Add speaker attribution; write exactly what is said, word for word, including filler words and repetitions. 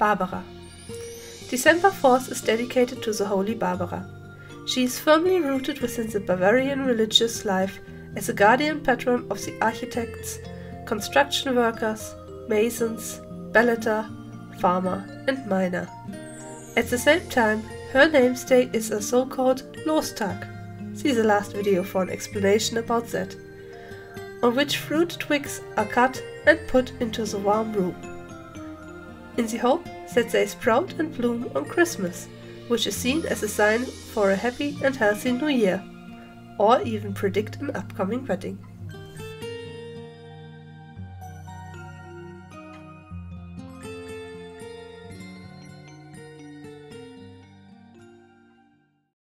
Speaker 1: Barbara. December fourth is dedicated to the Holy Barbara. She is firmly rooted within the Bavarian religious life as a guardian patron of the architects, construction workers, masons, balloter, farmer and miner. At the same time, her namesday is a so-called Lostag, see the last video for an explanation about that, on which fruit twigs are cut and put into the warm room, in the hope that they sprout and bloom on Christmas, which is seen as a sign for a happy and healthy new year, or even predict an upcoming wedding.